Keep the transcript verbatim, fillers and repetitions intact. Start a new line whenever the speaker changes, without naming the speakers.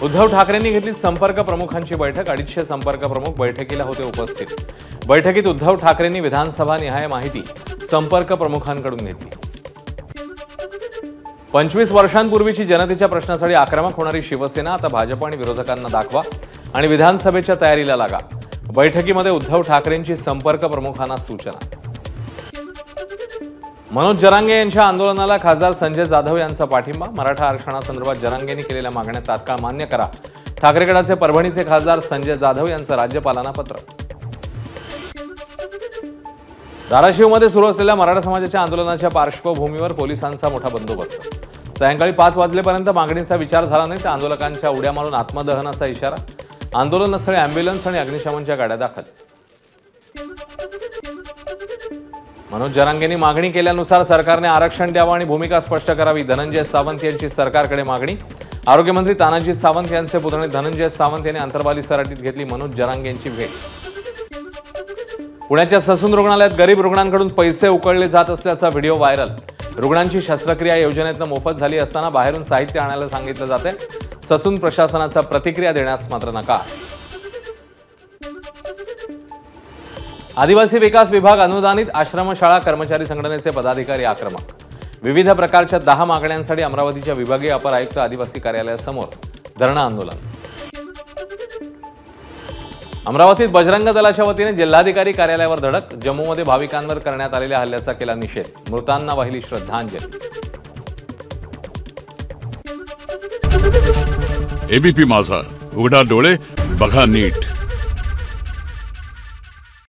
उद्धव ठाकरेंनी घेतली संपर्क प्रमुखांची बैठक। अडीचशे संपर्क प्रमुख बैठकीला होते उपस्थित। बैठकीत उद्धव ठाकरेंनी विधानसभा निहाय माहिती संपर्क प्रमुखांकडून घेतली। पंचवीस वर्षांपूर्वीची जनतेच्या प्रश्नासाठी आक्रमक होणारी शिवसेना आता भाजप आणि विरोधकांना दाखवा आणि विधानसभेच्या तयारीला लागा। बैठकीमध्ये उद्धव ठाकरेंची संपर्क प्रमुखांना सूचना। मनोज जरांगे यांच्या आंदोलनाला खासदार संजय जाधव यांचा पाठिंबा। मराठा आरक्षणासंदर्भात जरांगेंनी केलेल्या मागण्या तात्काळ मान्य करा। ठाकरे गटाचे परभणीचे खासदार संजय जाधव यांचं राज्यपालांना पत्र। धाराशिवमध्ये सुरू असलेल्या मराठा समाजाच्या आंदोलनाच्या पार्श्वभूमीवर पोलिसांचा मोठा बंदोबस्त। सायंकाळी पाच वाजलेपर्यंत मागणीचा विचार झाला नाही तर आंदोलकांच्या उड्या मारून आत्मदहनाचा इशारा। आंदोलनस्थळी अँब्युलन्स आणि अग्निशमनच्या गाड्या दाखल। मनोज जरांगेंनी मागणी केल्यानुसार सरकारने आरक्षण द्यावं आणि भूमिका स्पष्ट करावी। धनंजय सावंत यांची सरकारकडे मागणी। आरोग्यमंत्री तानाजी सावंत यांचे पुतणे धनंजय सावंत यांनी अंतर्बाली सराटीत घेतली मनोज जरांगेंची भेट। पुण्याच्या ससून रुग्णालयात गरीब रुग्णांकडून पैसे उकळले जात असल्याचा व्हिडिओ व्हायरल। रुग्णांची शस्त्रक्रिया योजनेतून मोफत झाली असताना बाहेरून साहित्य आणायला सांगितलं जाते। ससून प्रशासनाचा प्रतिक्रिया देण्यास मात्र नकार। आदिवासी विकास विभाग अनुदानित आश्रमशाळा कर्मचारी संघटनेचे पदाधिकारी आक्रमक। विविध प्रकारच्या दहा मागण्यांसाठी अमरावतीच्या विभागीय अपर आयुक्त आदिवासी कार्यालयासमोर धरणं आंदोलन। अमरावतीत बजरंग दलाच्या वतीने जिल्हाधिकारी कार्यालयावर धडक। जम्मूमध्ये भाविकांवर करण्यात आलेल्या हल्ल्याचा केला निषेध। मृतांना वाहिली श्रद्धांजली।
एबीपी माझा, उघडा डोळे बघा नीट।